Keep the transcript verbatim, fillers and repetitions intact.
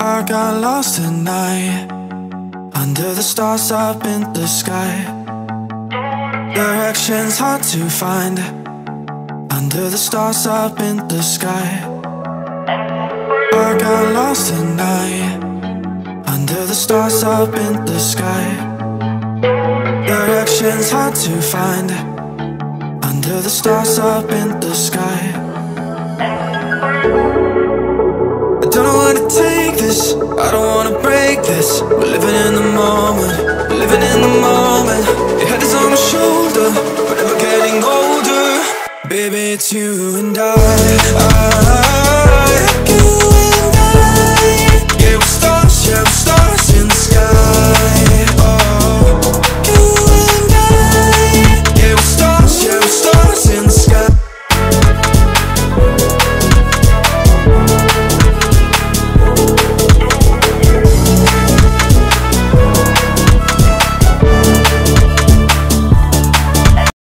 I got lost tonight, under the stars up in the sky. Directions hard to find, under the stars up in the sky. I got lost tonight, under the stars up in the sky. Directions hard to find, under the stars up in the sky. I don't know what to tell you.